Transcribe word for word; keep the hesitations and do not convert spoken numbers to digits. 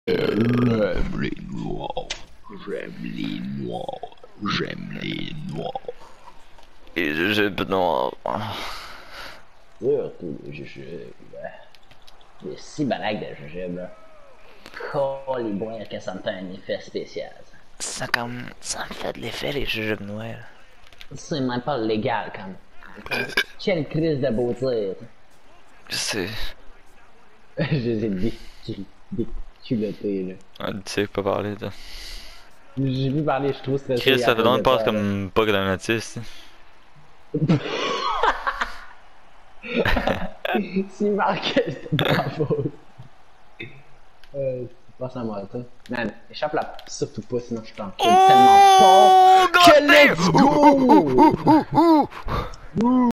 J'aime les noirs, j'aime les noirs, j'aime les noirs. Les jujubes noirs. Surtout les jujubes. Les six balagues de jujubes, là. Coliboire que ça me fait un effet spécial. Ça comme... ça me fait de l'effet les jujubes noirs. C'est même pas légal comme. Quelle crise de beauté. Je sais. Je les ai décu- déculottés là. Ah, tu sais pas parler toi. J'ai vu parler, je trouve stressé. Chris, ça à te cause donne de pas ça, comme pas que d'un autiste. Si Marc, c'est pas ma faute. Euh, c'est pas ça moi, toi. Man, échappe là, surtout pas, sinon je t'en tellement fort. Que let's go!